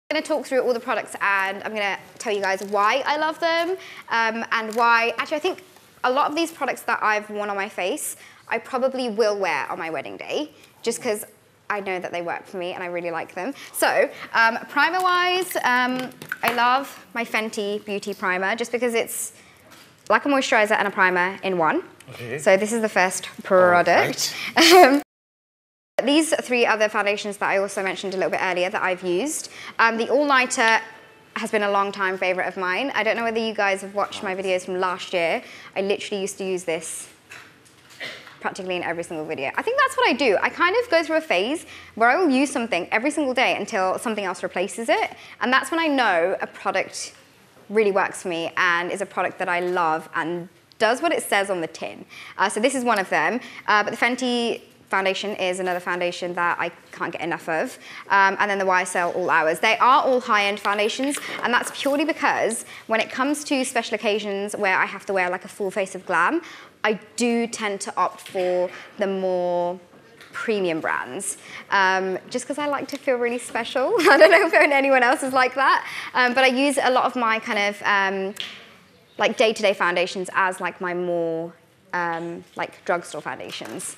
I'm going to talk through all the products and I'm going to tell you guys why I love them and why, actually I think a lot of these products that I've worn on my face, I probably will wear on my wedding day, just because I know that they work for me and I really like them. So, primer-wise, I love my Fenty Beauty Primer, just because it's like a moisturizer and a primer in one. Okay. So this is the first product. Right. These three other foundations that I also mentioned a little bit earlier that I've used. The All Nighter has been a long time favorite of mine. I don't know whether you guys have watched my videos from last year. I literally used to use this practically in every single video. I think that's what I do. I kind of go through a phase where I will use something every single day until something else replaces it. And that's when I know a product really works for me and is a product that I love and does what it says on the tin. So this is one of them. But the Fenty foundation is another foundation that I can't get enough of. And then the YSL All Hours. They are all high-end foundations, and that's purely because when it comes to special occasions where I have to wear like a full face of glam, I do tend to opt for the more premium brands, just because I like to feel really special. I don't know if anyone else is like that, but I use a lot of my kind of like day-to-day foundations as like my more like drugstore foundations.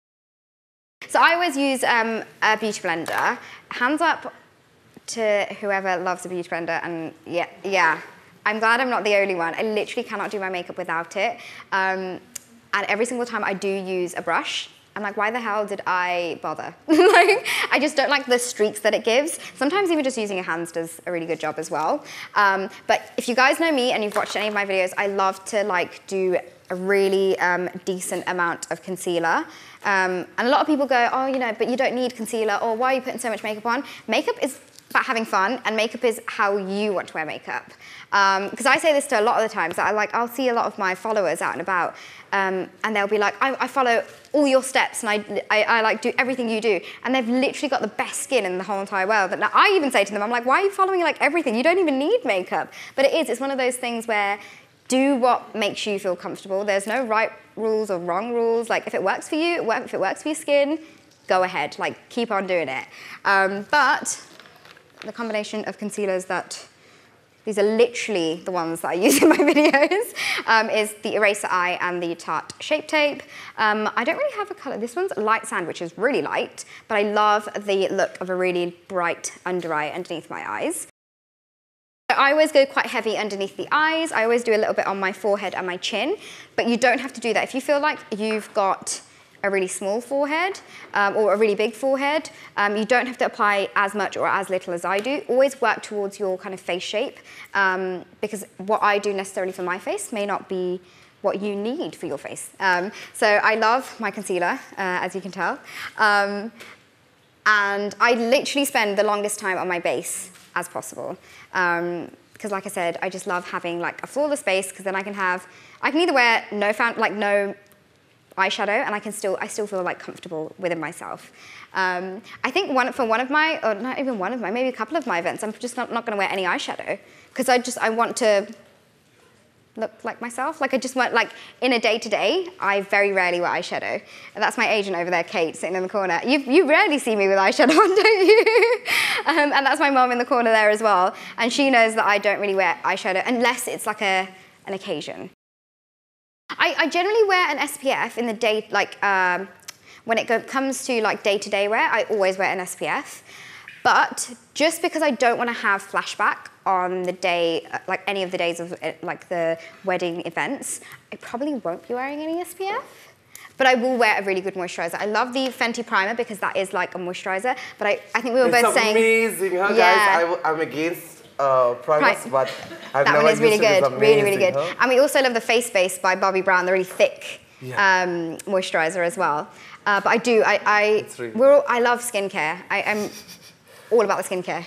So I always use a beauty blender. Hands up to whoever loves a beauty blender, and yeah, I'm glad I'm not the only one. I literally cannot do my makeup without it. And every single time I do use a brush, I'm like, why the hell did I bother? Like, I just don't like the streaks that it gives. Sometimes even just using your hands does a really good job as well. But if you guys know me and you've watched any of my videos, I love to like do a really decent amount of concealer. And a lot of people go, oh, you know, but you don't need concealer, or why are you putting so much makeup on? Makeup is about having fun, and makeup is how you want to wear makeup. Because I say this to a lot of the times, that I'll see a lot of my followers out and about, and they'll be like, I follow all your steps, and I like do everything you do, and they've literally got the best skin in the whole entire world. But now I even say to them, I'm like, why are you following like everything? You don't even need makeup. But it's one of those things where do what makes you feel comfortable. There's no right rules or wrong rules. Like, if it works for you, if it works for your skin, go ahead. Like, keep on doing it. But the combination of concealers that, these are literally the ones that I use in my videos, is the Eraser Eye and the Tarte Shape Tape. I don't really have a color. This one's Light Sand, which is really light, but I love the look of a really bright under eye underneath my eyes. I always go quite heavy underneath the eyes. I always do a little bit on my forehead and my chin, but you don't have to do that. If you feel like you've got a really small forehead or a really big forehead, you don't have to apply as much or as little as I do. Always work towards your kind of face shape, because what I do necessarily for my face may not be what you need for your face. So I love my concealer, as you can tell. And I literally spend the longest time on my base as possible. Because like I said, I just love having like a flawless base, because then I can either wear no eyeshadow, and I still feel like comfortable within myself. I think for one of my, or not even one of my, maybe a couple of my events, I'm just not going to wear any eyeshadow, because I want to look like myself. Like, I just want, like, in a day-to-day, I very rarely wear eyeshadow. And that's my agent over there, Kate, sitting in the corner. You rarely see me with eyeshadow on, don't you? And that's my mom in the corner there as well. And she knows that I don't really wear eyeshadow unless it's like an occasion. I generally wear an SPF in the day, like, when it comes to like day-to-day wear, I always wear an SPF. But just because I don't want to have flashback on the day, like any of the days of like the wedding events, I probably won't be wearing any SPF. But I will wear a really good moisturizer. I love the Fenty primer because that is like a moisturizer. But I think we were both saying, it's amazing, huh, yeah. Guys? I'm against primers, but I've that never one is really used good, it. It's amazing, really good. Huh? And we also love the Face Base by Bobbi Brown, the really thick moisturizer as well. But I do, I love skincare. I'm all about the skincare.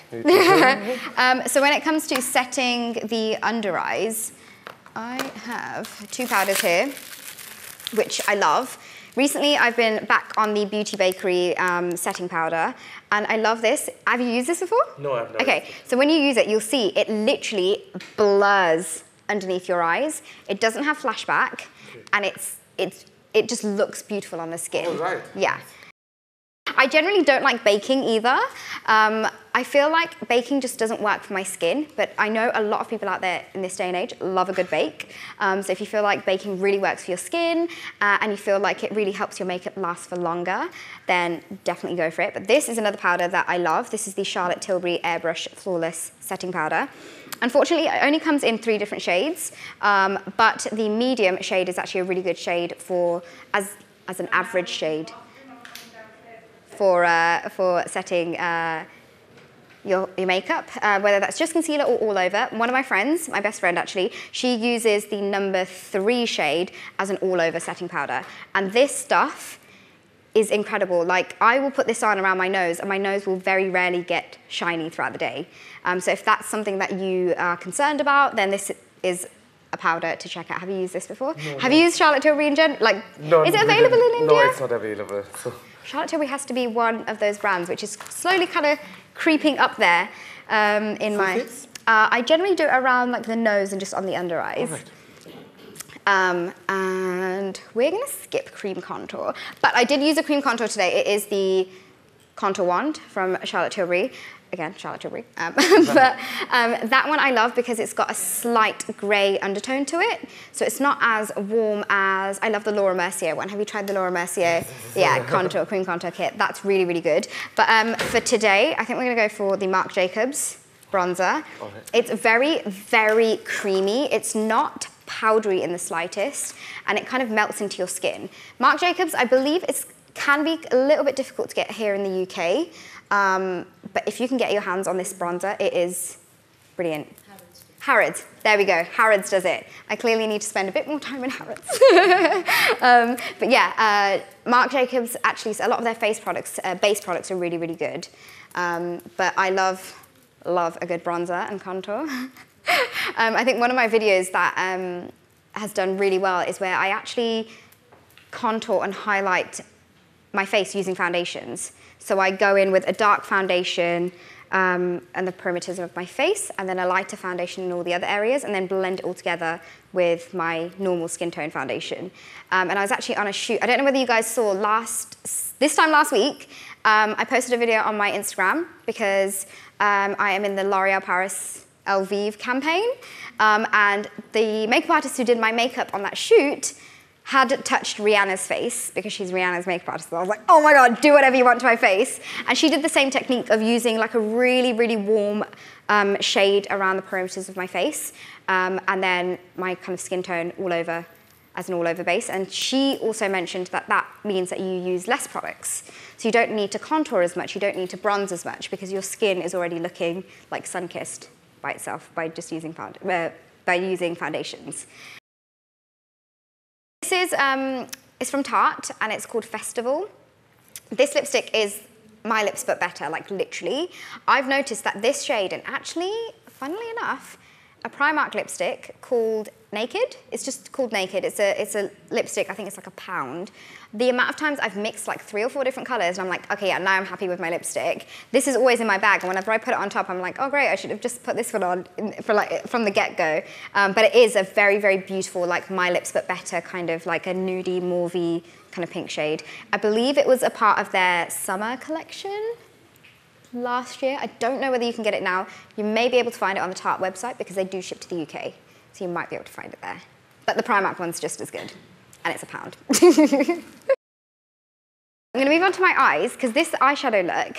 So when it comes to setting the under eyes, I have two powders here, which I love. Recently, I've been back on the Beauty Bakery setting powder, and I love this. Have you used this before? No, I've never. Okay, so when you use it, you'll see it literally blurs underneath your eyes. It doesn't have flashback, and it just looks beautiful on the skin. Oh, right. Yeah. I generally don't like baking either. I feel like baking just doesn't work for my skin, but I know a lot of people out there in this day and age love a good bake. So if you feel like baking really works for your skin and you feel like it really helps your makeup last for longer, then definitely go for it. But this is another powder that I love. This is the Charlotte Tilbury Airbrush Flawless Setting Powder. Unfortunately, it only comes in 3 different shades, but the medium shade is actually a really good shade for as an average shade for setting your makeup, whether that's just concealer or all over. One of my friends, my best friend actually, she uses the number 3 shade as an all over setting powder. And this stuff is incredible. Like, I will put this on around my nose and my nose will very rarely get shiny throughout the day. So if that's something that you are concerned about, then this is a powder to check out. Have you used this before? No, Have you used Charlotte Tilbury in general? Like, no, is it available in India? No, it's not available. So. Charlotte Tilbury has to be one of those brands which is slowly kind of creeping up there in my... I generally do it around like the nose and just on the under eyes. Right. And we're gonna skip cream contour. But I did use a cream contour today. It is the Contour Wand from Charlotte Tilbury. Again, Charlotte Tilbury. But that one I love because it's got a slight grey undertone to it. So it's not as warm as, I love the Laura Mercier one. Have you tried the Laura Mercier? Yeah, contour, cream contour kit. That's really, really good. But for today, I think we're gonna go for the Marc Jacobs bronzer. Okay. It's very, very creamy. It's not powdery in the slightest, and it kind of melts into your skin. Marc Jacobs, I believe can be a little bit difficult to get here in the UK, but if you can get your hands on this bronzer, it is brilliant. Harrods, there we go, Harrods does it. I clearly need to spend a bit more time in Harrods. But yeah, Marc Jacobs, actually, a lot of their face products, base products are really, really good. But I love a good bronzer and contour. I think one of my videos that has done really well is where I actually contour and highlight my face using foundations. So I go in with a dark foundation and the perimeters of my face, and then a lighter foundation in all the other areas, and then blend it all together with my normal skin tone foundation. And I was actually on a shoot. I don't know whether you guys saw this time last week, I posted a video on my Instagram because I am in the L'Oréal Paris Elvive campaign, and the makeup artist who did my makeup on that shoot had touched Rihanna's face because she's Rihanna's makeup artist. So I was like, oh my God, do whatever you want to my face. And she did the same technique of using like a really, really warm shade around the perimeters of my face, and then my kind of skin tone all over as an all-over base. And she also mentioned that that means that you use less products. So you don't need to contour as much, you don't need to bronze as much because your skin is already looking like sun-kissed by itself by just using foundations. This is from Tarte and it's called Festival. This lipstick is my lips but better, like literally. I've noticed that this shade, and actually, funnily enough, a Primark lipstick called Naked. It's just called Naked. It's a lipstick, I think it's like £1. The amount of times I've mixed like 3 or 4 different colors and I'm like, okay, yeah, now I'm happy with my lipstick. This is always in my bag, and whenever I put it on top, I'm like, oh great, I should have just put this one on from the get-go. But it is a very, very beautiful, like my lips but better, kind of like a nudie, mauvey kind of pink shade. I believe it was a part of their summer collection last year. I don't know whether you can get it now. You may be able to find it on the Tarte website because they do ship to the UK. So you might be able to find it there. But the Primark one's just as good. And it's £1. I'm gonna move on to my eyes because this eyeshadow look,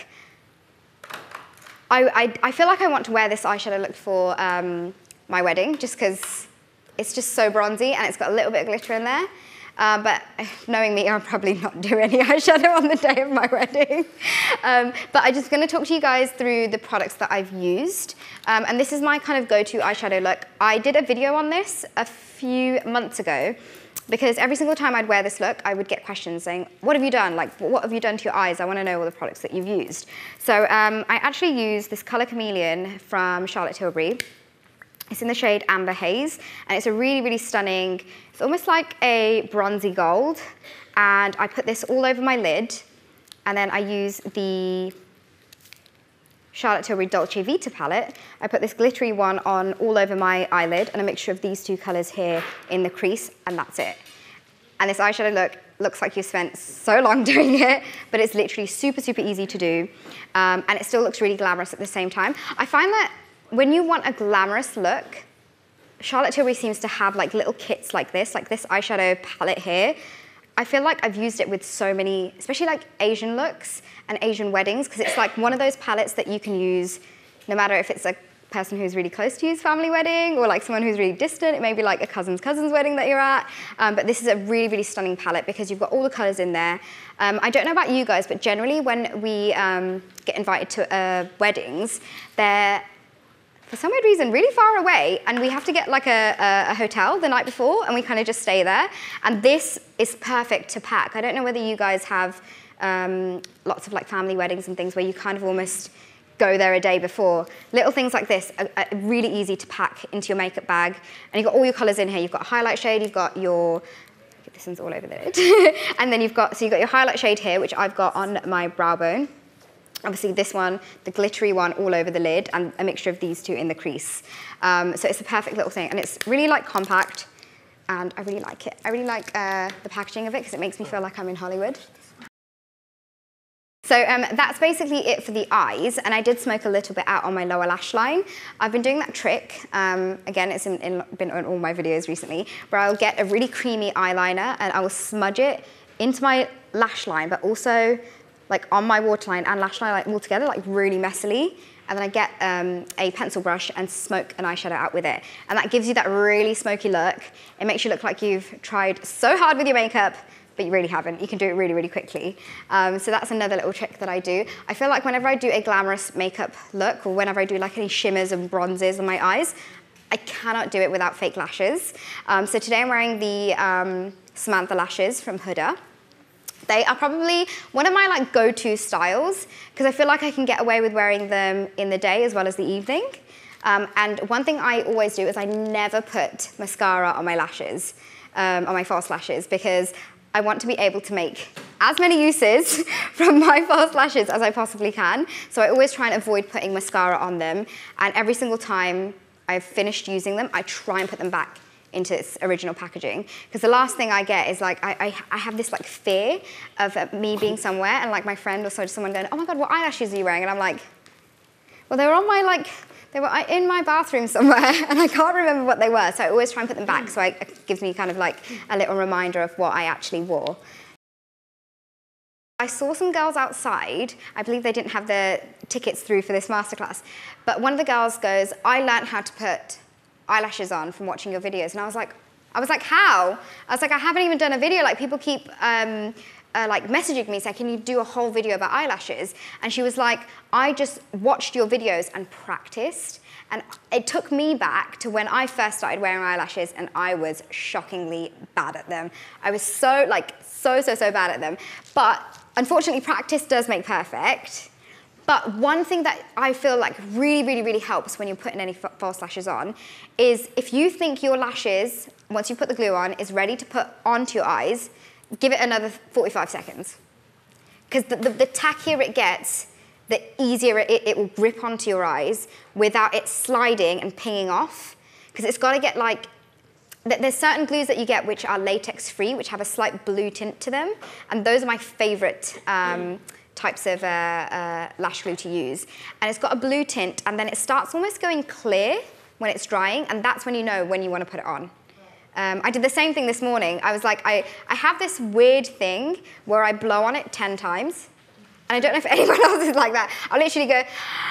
I feel like I want to wear this eyeshadow look for my wedding just because it's just so bronzy and it's got a little bit of glitter in there. But knowing me, I'll probably not do any eyeshadow on the day of my wedding. But I'm just gonna talk to you guys through the products that I've used. And this is my kind of go-to eyeshadow look. I did a video on this a few months ago because every single time I'd wear this look, I would get questions saying, what have you done? Like, what have you done to your eyes? I wanna know all the products that you've used. So I actually used this Colour Chameleon from Charlotte Tilbury. It's in the shade Amber Haze, and it's a really, really stunning, it's almost like a bronzy gold. And I put this all over my lid, and then I use the Charlotte Tilbury Dolce Vita palette. I put this glittery one on all over my eyelid, and a mixture of these 2 colors here in the crease, and that's it. And this eyeshadow look looks like you've spent so long doing it, but it's literally super, super easy to do. And it still looks really glamorous at the same time. I find that when you want a glamorous look, Charlotte Tilbury seems to have like little kits like this eyeshadow palette here. I feel like I've used it with so many, especially like Asian looks and Asian weddings, because it's like one of those palettes that you can use no matter if it's a person who's really close to you's family wedding or like someone who's really distant. It may be like a cousin's wedding that you're at. But this is a really, really stunning palette because you've got all the colors in there. I don't know about you guys, but generally when we get invited to weddings, they're, for some weird reason, really far away, and we have to get like a hotel the night before, and we kind of just stay there. And this is perfect to pack. I don't know whether you guys have lots of like family weddings and things where you kind of almost go there a day before. Little things like this are really easy to pack into your makeup bag, and you've got all your colors in here. You've got a highlight shade, you've got your, this one's all over the lid, and then you've got your highlight shade here, which I've got on my brow bone. Obviously this one, the glittery one all over the lid, and a mixture of these two in the crease. So it's a perfect little thing, and it's really like compact, and I really like it. I really like the packaging of it because it makes me feel like I'm in Hollywood. So that's basically it for the eyes, and I did smoke a little bit out on my lower lash line. I've been doing that trick, again, it's been on all my videos recently, where I'll get a really creamy eyeliner and I will smudge it into my lash line, but also like on my waterline and lash line like all together, like really messily. And then I get a pencil brush and smoke an eyeshadow out with it. And that gives you that really smoky look. It makes you look like you've tried so hard with your makeup, but you really haven't. You can do it really, really quickly. So that's another little trick that I do. I feel like whenever I do a glamorous makeup look, or whenever I do like any shimmers and bronzes on my eyes, I cannot do it without fake lashes. So today I'm wearing the Samantha lashes from Huda. They are probably one of my like go-to styles because I feel like I can get away with wearing them in the day as well as the evening. And one thing I always do is I never put mascara on my lashes, on my false lashes, because I want to be able to make as many uses from my false lashes as I possibly can. So I always try and avoid putting mascara on them. And every single time I've finished using them, I try and put them back into its original packaging, because the last thing I get is like I have this like fear of me being somewhere and like my friend or someone going, oh my god, what eyelashes are you wearing? And I'm like, well, they were on my they were in my bathroom somewhere and I can't remember what they were, so I always try and put them back, so it gives me kind of like a little reminder of what I actually wore. I saw some girls outside, I believe they didn't have the tickets through for this masterclass, but one of the girls goes, I learned how to put eyelashes on from watching your videos. And I was like, how? I was like, I haven't even done a video. Like, people keep like messaging me saying, can you do a whole video about eyelashes? And she was like, I just watched your videos and practiced. And it took me back to when I first started wearing eyelashes, and I was shockingly bad at them. I was so bad at them. But unfortunately, practice does make perfect. But one thing that I feel like really helps when you're putting any false lashes on is if you think your lashes, once you put the glue on, is ready to put onto your eyes, give it another 45 seconds. Because the tackier it gets, the easier it will grip onto your eyes without it sliding and pinging off. Because it's got to get like, there's certain glues that you get which are latex free, which have a slight blue tint to them. And those are my favorite types of lash glue to use. And it's got a blue tint, and then it starts almost going clear when it's drying, and that's when you know when you want to put it on. I did the same thing this morning. I was like, I have this weird thing where I blow on it 10 times, and I don't know if anyone else is like that. I'll literally go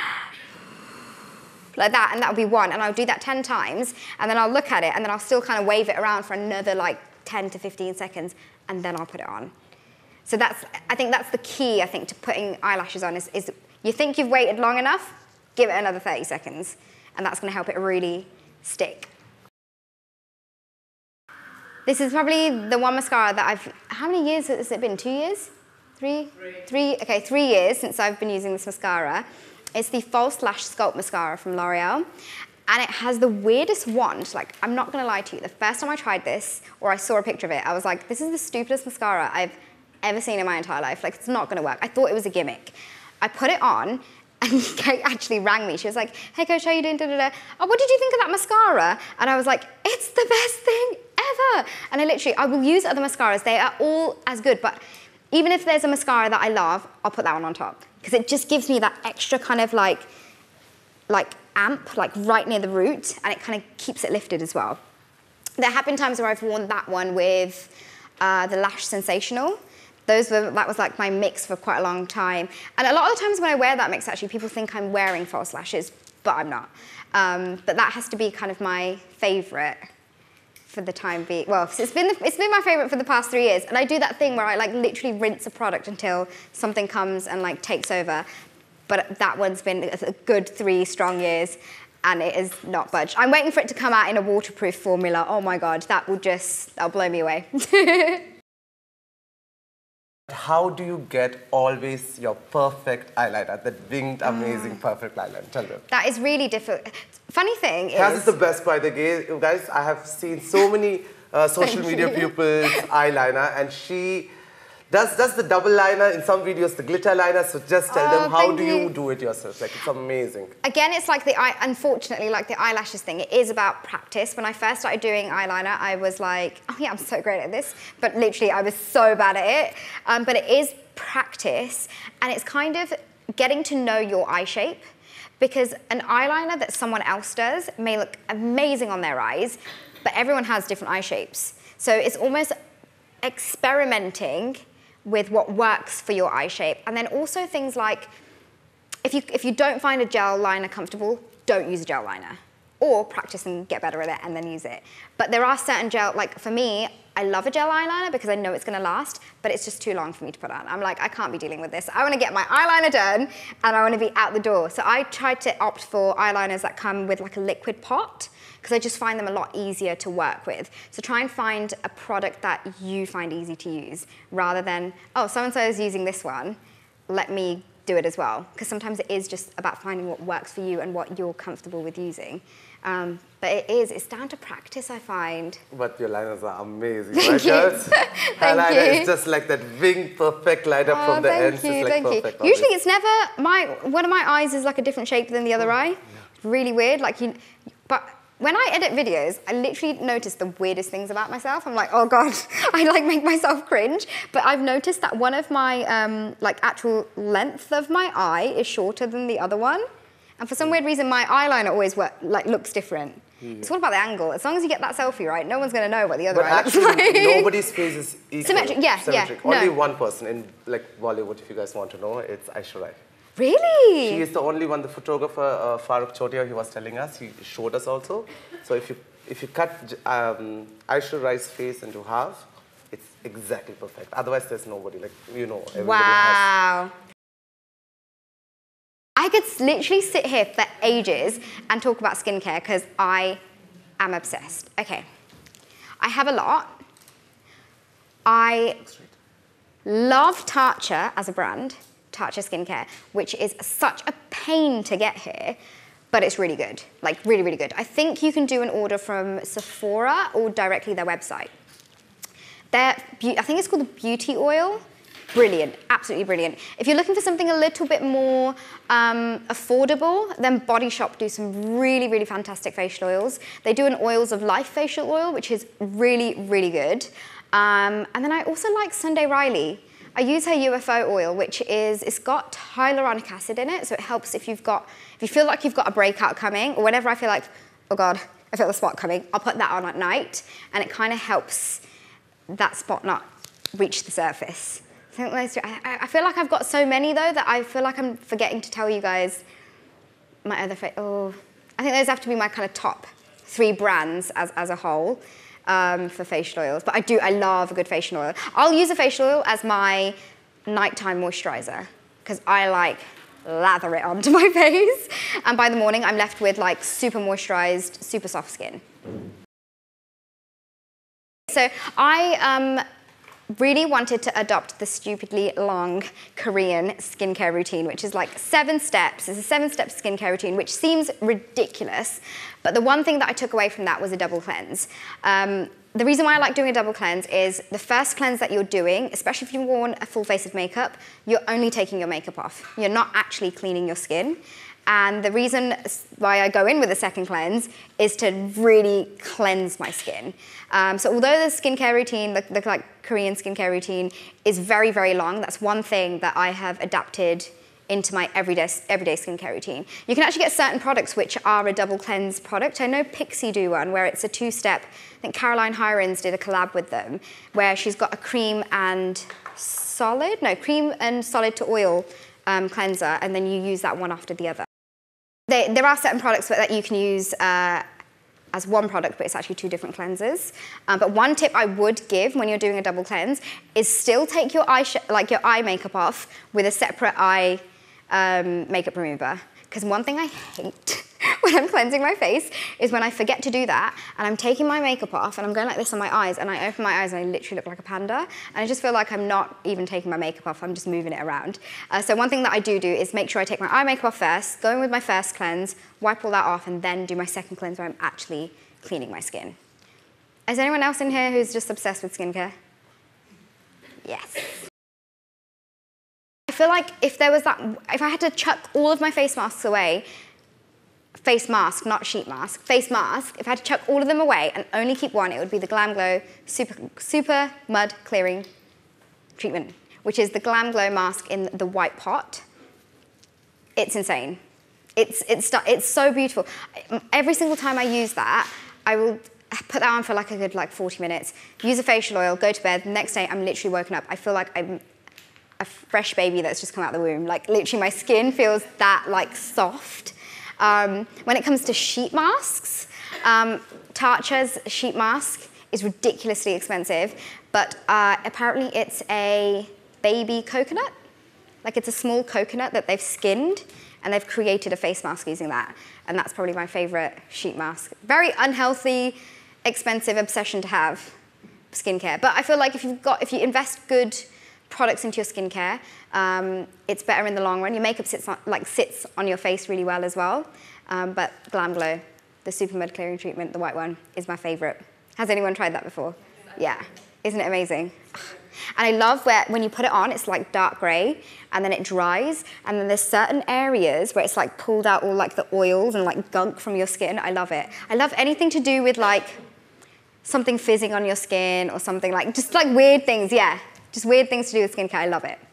like that, and that'll be one, and I'll do that 10 times, and then I'll look at it, and then I'll still kind of wave it around for another like 10 to 15 seconds, and then I'll put it on. So I think that's the key, to putting eyelashes on is you think you've waited long enough, give it another 30 seconds, and that's going to help it really stick. This is probably the one mascara that how many years has it been? 2 years? Three? Okay, 3 years since I've been using this mascara. It's the False Lash Sculpt Mascara from L'Oreal. And it has the weirdest wand. Like, I'm not going to lie to you. The first time I tried this, or I saw a picture of it, I was like, this is the stupidest mascara I've ever seen in my entire life. Like, it's not going to work. I thought it was a gimmick. I put it on, and Kate actually rang me. She was like, hey, Coach, how you doing? Da, da, da. Oh, what did you think of that mascara? And I was like, it's the best thing ever. And I will use other mascaras. They are all as good, but even if there's a mascara that I love, I'll put that one on top because it just gives me that extra kind of like amp, like right near the root, and it kind of keeps it lifted as well. There have been times where I've worn that one with the Lash Sensational. That was like my mix for quite a long time. And a lot of the times when I wear that mix, actually, people think I'm wearing false lashes, but I'm not. But that has to be kind of my favorite for the time being. Well, it's been my favorite for the past 3 years. And I do that thing where I like literally rinse a product until something comes and like takes over. But that one's been a good 3 strong years, and it is not budged. I'm waiting for it to come out in a waterproof formula. Oh my God, that'll blow me away. How do you get always your perfect eyeliner, that winged, amazing, perfect eyeliner? Tell me. That is really difficult. Funny thing is... Kaz is the best, by the way. Guys, I have seen so many social media people's eyeliner, and she does the double liner, in some videos the glitter liner, so just tell them, how do you do it yourself? Like, it's amazing. Again, it's like unfortunately, like the eyelashes thing, it is about practice. When I first started doing eyeliner, I was like, oh yeah, I'm so great at this, but literally I was so bad at it. But it is practice, and it's kind of getting to know your eye shape, because an eyeliner that someone else does may look amazing on their eyes, but everyone has different eye shapes. So it's almost experimenting with what works for your eye shape. And then also things like, if you don't find a gel liner comfortable, don't use a gel liner. Or practice and get better at it and then use it. But there are certain like for me, I love a gel eyeliner because I know it's gonna last, but it's just too long for me to put on. I'm like, I can't be dealing with this. I wanna get my eyeliner done and I wanna be out the door. So I tried to opt for eyeliners that come with like a liquid pot, because I just find them a lot easier to work with. So try and find a product that you find easy to use, rather than, oh, so-and-so is using this one, let me do it as well. Because sometimes it is just about finding what works for you and what you're comfortable with using. But it's down to practice, I find. But your liners are amazing, right, girls? Her liner is just like that wing perfect liner from the ends. Thank you. Usually it's never, one of my eyes is like a different shape than the other eye. Yeah. Really weird, but when I edit videos, I literally notice the weirdest things about myself. I'm like, oh God, I like make myself cringe. But I've noticed that one of my like actual length of my eye is shorter than the other one. And for some weird reason, my eyeliner always looks different. It's all about the angle. As long as you get that selfie right, no one's going to know what the other eye looks like. Nobody's face is equal. Symmetric, yeah. Only one person in like Bollywood, if you guys want to know, it's Aishwarya. Really? She is the only one, the photographer, Farooq Chotia, he was telling us, he showed us also. So if you cut Aishwarya's face into half, it's exactly perfect. Otherwise, there's nobody, like, you know, everybody has. I could literally sit here for ages and talk about skincare because I am obsessed. Okay, I have a lot. I love Tatcha as a brand. Tatcha skincare, which is such a pain to get here, but it's really good, like really, really good. I think you can do an order from Sephora or directly their website. I think it's called the Beauty Oil. Brilliant, absolutely brilliant. If you're looking for something a little bit more affordable, then Body Shop do some really, really fantastic facial oils. They do an Oils of Life facial oil, which is really, really good. And then I also like Sunday Riley. I use her UFO oil, it's got hyaluronic acid in it, so it helps if you feel like you've got a breakout coming, or whenever I feel like, oh God, I feel the spot coming, I'll put that on at night, and it kind of helps that spot not reach the surface. I feel like I've got so many though that I feel like I'm forgetting to tell you guys my other I think those have to be my kind of top 3 brands as a whole. For facial oils, but I love a good facial oil. I'll use a facial oil as my nighttime moisturizer because I like lather it onto my face, and by the morning I'm left with like super moisturized, super soft skin. So I really wanted to adopt the stupidly long Korean skincare routine, which is like 7 steps. It's a 7-step skincare routine, which seems ridiculous, but the one thing that I took away from that was a double cleanse. The reason why I like doing a double cleanse is the first cleanse that you're doing, especially if you've worn a full face of makeup, you're only taking your makeup off. You're not actually cleaning your skin. And the reason why I go in with a second cleanse is to really cleanse my skin. So although the skincare routine, the like Korean skincare routine is very, very long, that's one thing that I have adapted into my everyday skincare routine. You can actually get certain products which are a double cleanse product. I know Pixie do one where it's a two-step. I think Caroline Hirons did a collab with them where she's got a cream and solid to oil cleanser, and then you use that one after the other. There are certain products that you can use as one product, but it's actually two different cleansers. But one tip I would give when you're doing a double cleanse is still take your eye makeup off with a separate eye makeup remover. Because one thing I hate when I'm cleansing my face is when I forget to do that and I'm taking my makeup off and I'm going like this on my eyes and I open my eyes and I literally look like a panda and I just feel like I'm not even taking my makeup off, I'm just moving it around. So one thing that I do is make sure I take my eye makeup off first, go in with my first cleanse, wipe all that off and then do my second cleanse where I'm actually cleaning my skin. Is there anyone else in here who's just obsessed with skincare? Yes. I feel like if I had to chuck all of my face masks away, face mask, not sheet mask, face mask, if I had to chuck all of them away and only keep one, it would be the Glam Glow Super Mud Clearing Treatment, which is the Glam Glow mask in the white pot. It's insane. It's so beautiful. Every single time I use that, I will put that on for like a good 40 minutes, use a facial oil, go to bed. The next day, I'm literally woken up. I feel like I'm a fresh baby that's just come out of the womb. Like literally my skin feels that soft. When it comes to sheet masks, Tatcha's sheet mask is ridiculously expensive, but apparently it's a baby coconut. Like it's a small coconut that they've skinned and they've created a face mask using that. And that's probably my favorite sheet mask. Very unhealthy, expensive obsession to have, skincare. But I feel like if you invest good products into your skincare, it's better in the long run. Your makeup sits on your face really well as well. But Glam Glow, the Super Mud Clearing Treatment, the white one, is my favorite. Has anyone tried that before? Yeah. Isn't it amazing? And I love when you put it on, it's like dark grey, and then it dries, and then there's certain areas where it's like pulled out all the oils and gunk from your skin. I love it. I love anything to do with something fizzing on your skin or something just weird things, yeah. Just weird things to do with skincare, I love it.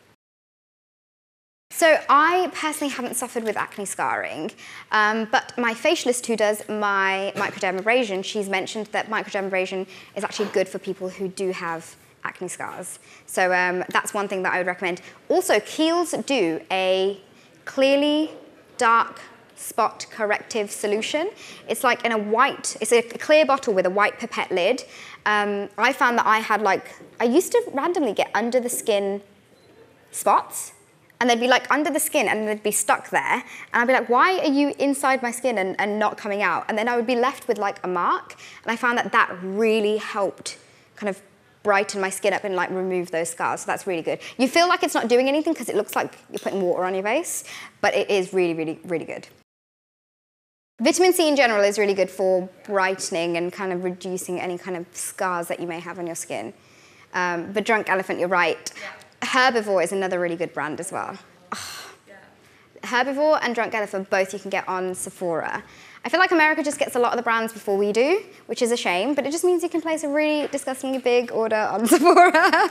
So I personally haven't suffered with acne scarring, but my facialist who does my microdermabrasion, she's mentioned that microdermabrasion is actually good for people who do have acne scars. So that's one thing that I would recommend. Also, Kiehl's do a clearly dark spot corrective solution. It's it's a clear bottle with a white pipette lid. I found that I had I used to randomly get under the skin spots, and they'd be under the skin and they'd be stuck there. And I'd be like, why are you inside my skin and not coming out? And then I would be left with a mark. And I found that really helped kind of brighten my skin up and remove those scars. So that's really good. You feel like it's not doing anything because it looks like you're putting water on your face, but it is really, really, really good. Vitamin C in general is really good for brightening and kind of reducing any kind of scars that you may have on your skin. But Drunk Elephant, you're right. Yeah. Herbivore is another really good brand as well. Oh. Yeah. Herbivore and Drunk Elephant, both you can get on Sephora. I feel like America just gets a lot of the brands before we do, which is a shame, but it just means you can place a really disgustingly big order on Sephora.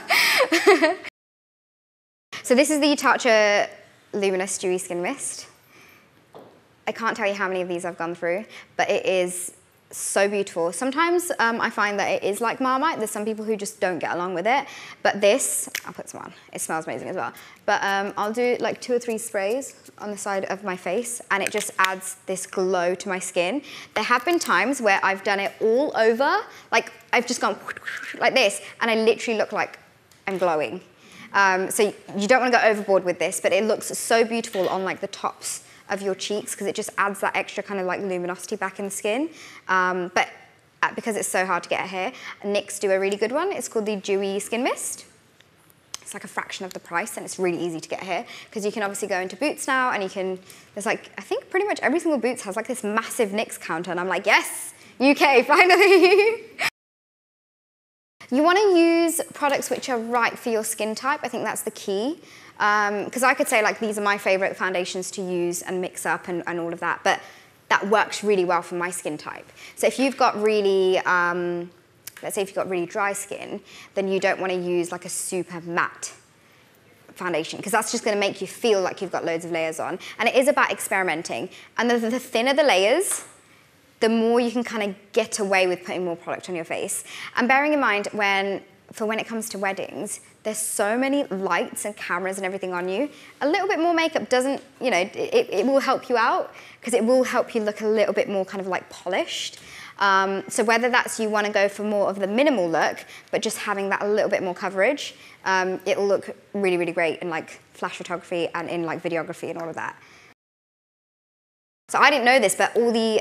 So this is the Tatcha Luminous Dewy Skin Mist. I can't tell you how many of these I've gone through, but it is so beautiful. Sometimes I find that it is like Marmite. There's some people who just don't get along with it. But this, I'll put some on. It smells amazing as well. But I'll do 2 or 3 sprays on the side of my face, and it just adds this glow to my skin. There have been times where I've done it all over. I've just gone like this, and I literally look like I'm glowing. So you don't want to go overboard with this, but it looks so beautiful on the tops of your cheeks because it just adds that extra kind of luminosity back in the skin. But because it's so hard to get here, NYX do a really good one. It's called the Dewy Skin Mist. It's a fraction of the price and it's really easy to get here because you can obviously go into Boots now and you can, there's I think pretty much every single Boots has this massive NYX counter and I'm like, yes, UK, finally. You want to use products which are right for your skin type. I think that's the key. Because I could say like, these are my favorite foundations to use and mix up and all of that, but that works really well for my skin type. So if you've got really, let's say if you've got really dry skin, then you don't want to use like a super matte foundation, because that's just going to make you feel like you've got loads of layers on. And it is about experimenting. And the thinner the layers, the more you can kind of get away with putting more product on your face. And bearing in mind, when it comes to weddings, there's so many lights and cameras and everything on you. A little bit more makeup doesn't, you know, it will help you out, because it will help you look a little bit more kind of like polished. So whether that's you want to go for more of the minimal look, but just having that a little bit more coverage, it'll look really, really great in like flash photography and in like videography and all of that. So I didn't know this, but all the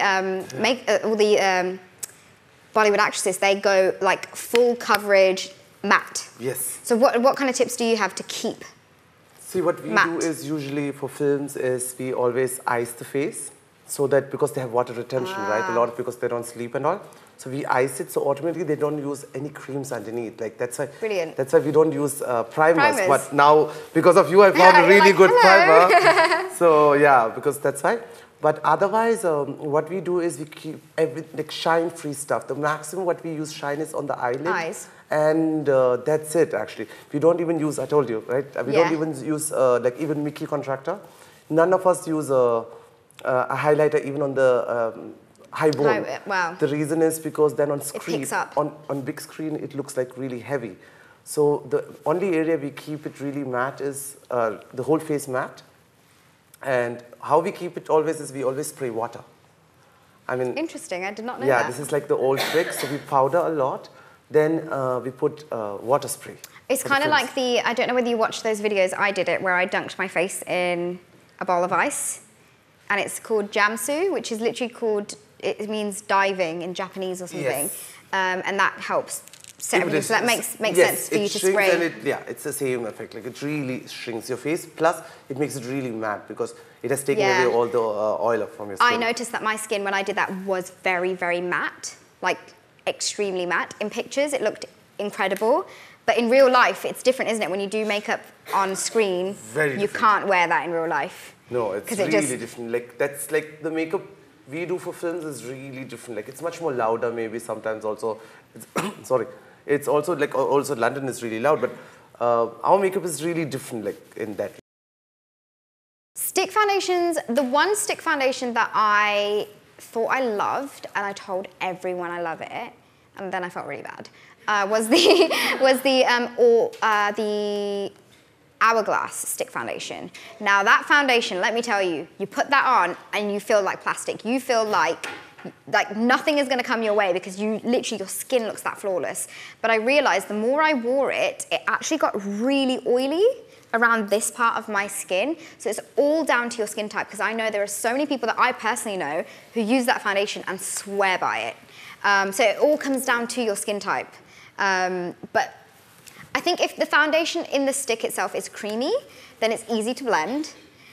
Bollywood actresses, they go like full coverage matte. Yes. So what kind of tips do you have to keep? See, what we matte? do is usually for films is we always ice the face, so that because they have water retention, right? A lot because they don't sleep and all. So we ice it, so automatically they don't use any creams underneath. Like that's why. Brilliant. That's why we don't use primers. But now, because of you, I found a really like, good hello. primer. So yeah, because that's why. But otherwise, what we do is we keep like shine-free stuff. The maximum what we use shine is on the eyelid. Eyes. And that's it, actually. We don't even use, I told you, right? We don't even use, like even Mickey Contractor. None of us use a highlighter even on the high bone. Wow. The reason is because then on screen, it picks up. on big screen, it looks like really heavy. So the only area we keep it really matte is the whole face matte. And how we keep it always is we always spray water. I mean, interesting, I did not know that. Yeah, this is like the old trick. So we powder a lot, then we put water spray. It's kind of like I don't know whether you watched those videos, I did it, where I dunked my face in a bowl of ice. And it's called jamsu, which is literally called, it means diving in Japanese or something. Yes. And that helps set everything. So that makes sense for you to spray. And it's the same effect. Like it really shrinks your face. Plus, it makes it really matte because it has taken away all the oil from your skin. I noticed that my skin, when I did that, was very, very matte. Like, extremely matte. In pictures, it looked incredible. But in real life, it's different, isn't it? When you do makeup on screen, you can't wear that in real life. No, it's really different. Like, that's like the makeup we do for films is really different. Like, it's much more louder, maybe sometimes also. It's, sorry. It's also like, also London is really loud, but our makeup is really different, like, in that. Stick foundations, the one stick foundation that I thought I loved, and I told everyone I love it, and then I felt really bad, was the Hourglass stick foundation. Now that foundation, let me tell you, you put that on and you feel like plastic. You feel like nothing is gonna come your way because you literally, your skin looks that flawless. But I realized the more I wore it, it actually got really oily around this part of my skin. So it's all down to your skin type, because I know there are so many people that I personally know who use that foundation and swear by it. So it all comes down to your skin type. But I think if the foundation in the stick itself is creamy, then it's easy to blend.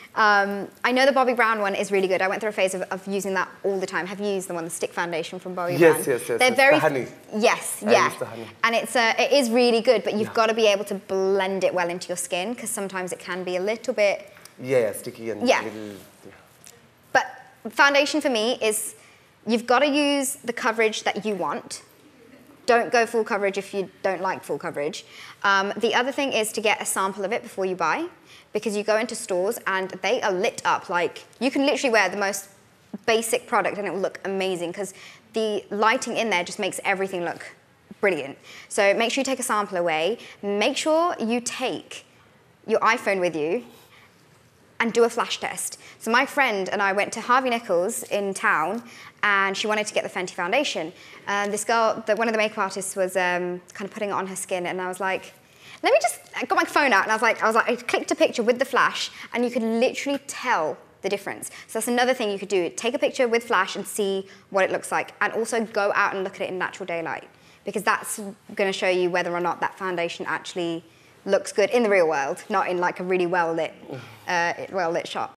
I know the Bobbi Brown one is really good. I went through a phase of using that all the time. Have you used the one, the stick foundation from Bobbi Brown? Yes. They're very, the honey. Yes, I use the honey. And it is really good, but you've got to be able to blend it well into your skin, because sometimes it can be a little bit... sticky and little... But foundation for me is, you've got to use the coverage that you want. Don't go full coverage if you don't like full coverage. The other thing is to get a sample of it before you buy, because you go into stores and they are lit up. Like, you can literally wear the most basic product and it will look amazing, because the lighting in there just makes everything look brilliant. So make sure you take a sample away. Make sure you take your iPhone with you and do a flash test. So my friend and I went to Harvey Nichols in town, and she wanted to get the Fenty foundation. And this girl, one of the makeup artists, was kind of putting it on her skin, and I was like, let me just, I got my phone out, and I clicked a picture with the flash, and you could literally tell the difference. So that's another thing you could do. Take a picture with flash and see what it looks like, and also go out and look at it in natural daylight, because that's gonna show you whether or not that foundation actually looks good in the real world, not in like a really well-lit shot.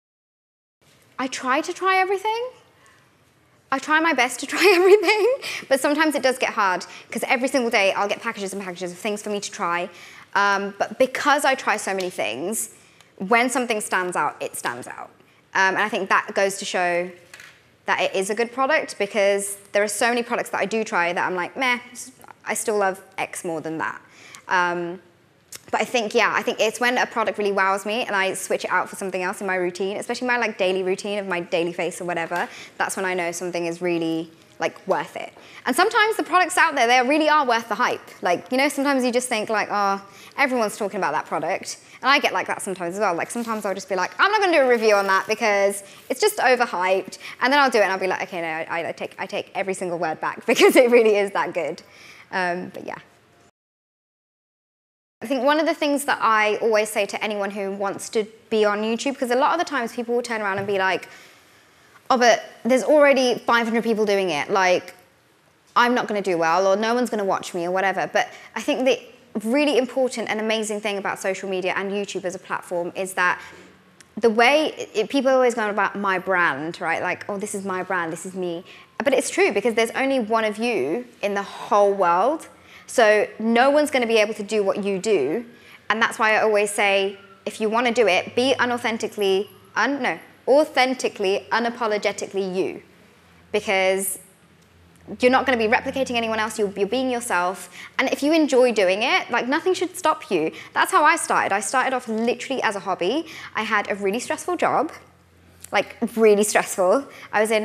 I try to try everything. I try my best to try everything, but sometimes it does get hard, because every single day I'll get packages and packages of things for me to try. But because I try so many things, when something stands out, it stands out. And I think that goes to show that it is a good product, because there are so many products that I do try that I'm like, meh, I still love X more than that. But I think it's when a product really wows me and I switch it out for something else in my routine, especially my like daily routine of my daily face or whatever, that's when I know something is really like worth it. And sometimes the products out there, they really are worth the hype. Like, you know, sometimes you just think like, oh, everyone's talking about that product. And I get like that sometimes as well. Like sometimes I'll just be like, I'm not gonna do a review on that because it's just overhyped. And then I'll do it and I'll be like, okay, no, I take every single word back because it really is that good. But yeah. I think one of the things that I always say to anyone who wants to be on YouTube, because a lot of the times people will turn around and be like, oh, but there's already 500 people doing it. Like, I'm not going to do well, or no one's going to watch me, or whatever. But I think the really important and amazing thing about social media and YouTube as a platform is that the way people are always going about my brand, right? Like, oh, this is my brand, this is me. But it's true, because there's only one of you in the whole world. So no one's going to be able to do what you do. And that's why I always say, if you want to do it, be authentically, unapologetically you. Because you're not going to be replicating anyone else, you're being yourself. And if you enjoy doing it, like nothing should stop you. That's how I started. I started off literally as a hobby. I had a really stressful job, like really stressful. I was in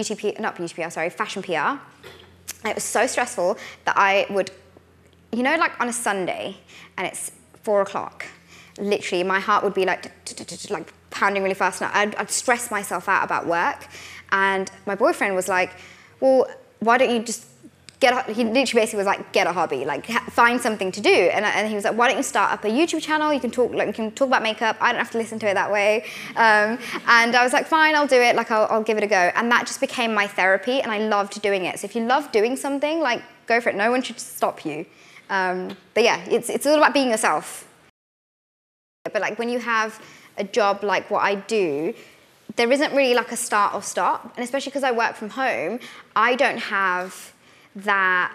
fashion PR. And it was so stressful that I would, you know, like on a Sunday, and it's 4 o'clock, literally my heart would be like pounding really fast, and I'd stress myself out about work. And my boyfriend was like, well, why don't you just he literally basically was like, get a hobby, like find something to do. And he was like, why don't you start up a YouTube channel? You can talk about makeup. I don't have to listen to it that way. And I was like, fine, I'll do it. Like I'll give it a go. And that just became my therapy, and I loved doing it. So if you love doing something, like go for it. No one should stop you. But yeah, it's all about being yourself. But like when you have a job like what I do, there isn't really like a start or stop. And especially because I work from home, I don't have that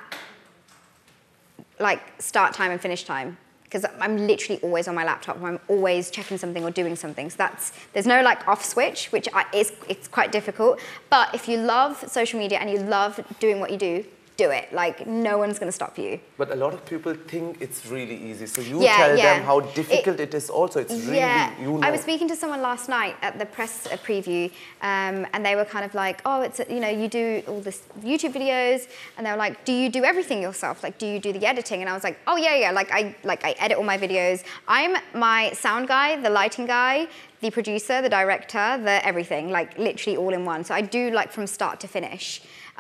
like start time and finish time, because I'm literally always on my laptop, or I'm always checking something or doing something. So there's no like off switch, which it's quite difficult. But if you love social media and you love doing what you do it. Like no one's going to stop you. But a lot of people think it's really easy. So you tell them how difficult it is also. It's really, you know. I was speaking to someone last night at the press preview, and they were kind of like, oh, it's, you know, you do all this YouTube videos, and they were like, do you do everything yourself? Like, do you do the editing? And I was like, oh yeah, like I edit all my videos. I'm my sound guy, the lighting guy, the producer, the director, the everything, like literally all in one. So I do like from start to finish.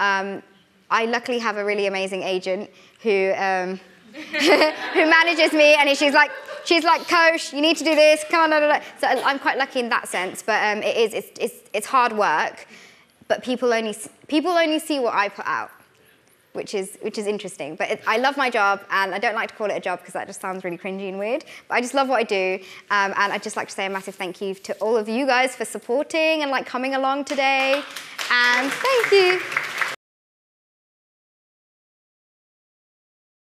I luckily have a really amazing agent who who manages me, and she's like, Coach, you need to do this. Come on, So I'm quite lucky in that sense. But it's hard work. But people only see what I put out, which is interesting. But I love my job, and I don't like to call it a job because that just sounds really cringy and weird. But I just love what I do, and I'd just like to say a massive thank you to all of you guys for supporting and like coming along today. And thank you.